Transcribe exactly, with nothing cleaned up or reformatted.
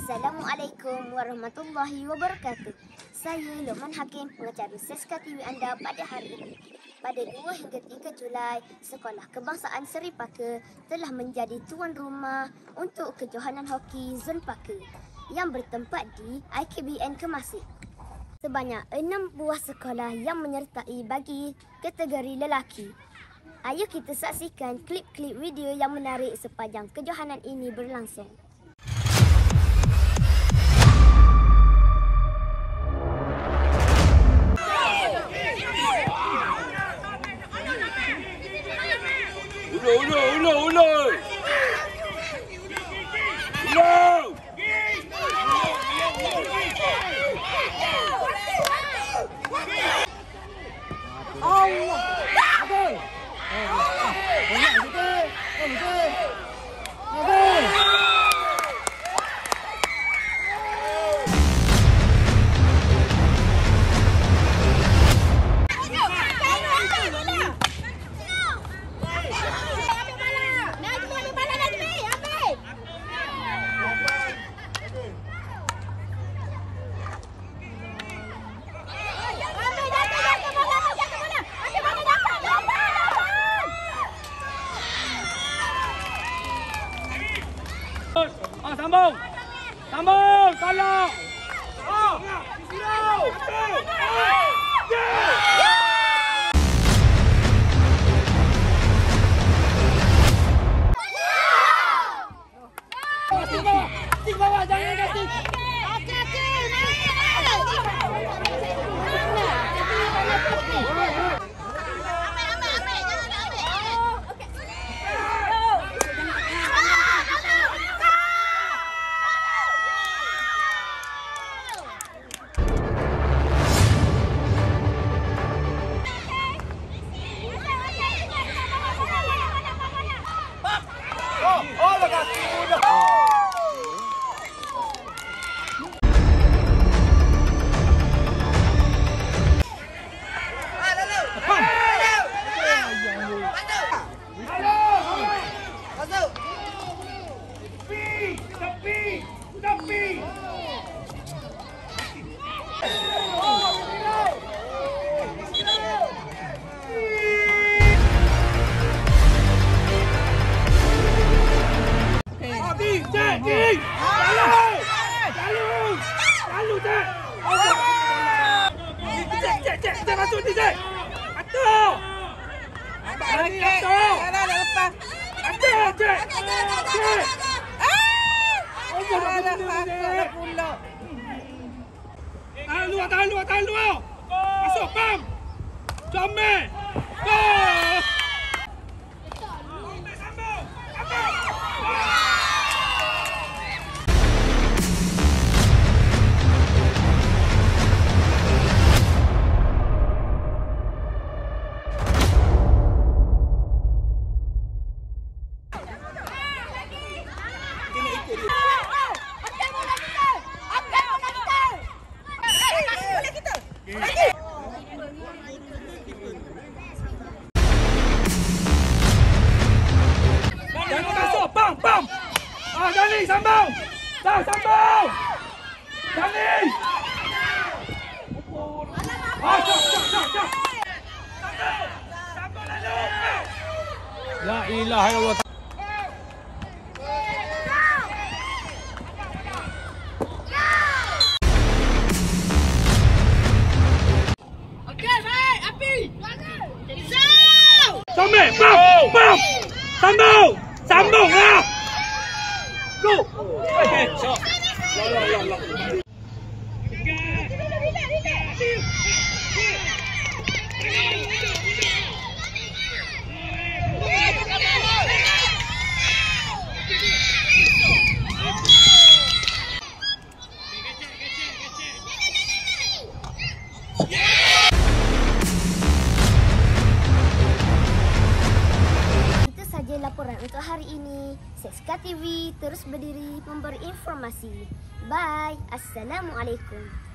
Assalamualaikum warahmatullahi wabarakatuh. Saya Luqman Hakim, pengacara Seska T V anda pada hari ini. Pada dua hingga tiga Julai, Sekolah Kebangsaan Seri Paka telah menjadi tuan rumah untuk kejohanan hoki Zon Paka yang bertempat di I K B N Kemasik. Sebanyak enam buah sekolah yang menyertai bagi kategori lelaki. Ayo kita saksikan klip-klip video yang menarik sepanjang kejohanan ini berlangsung. Ulo, ulo, ulo, ulo. Ulo. Allah. Okey. Banyak situ. Okey. Okey. Ah, sambung. Sambung, tolong. Ah, silo. Tik bawah, jangan kasih. Cek masuk ni cek. Atur. Okey. Dah dah lepas. Atur cek. Cek. Ah! Dah dah dah pula. Tahan luar, tahan luar, tahan luar. Masuk pam. Comel. Gol. Sambung. Sambung. Jangan masuk, pam, pam. Ah, Dani, sambung. Dah, sambung. Dani. Ah, jom, jom, jom, jom. Sambung. Sambung lalu. La ilaha illallah. Comel, pam, pam. Sambung, sambung lah. Go. Eh, shot. La la la la. Laporan untuk hari ini. Seska T V terus berdiri memberi informasi. Bye. Assalamualaikum.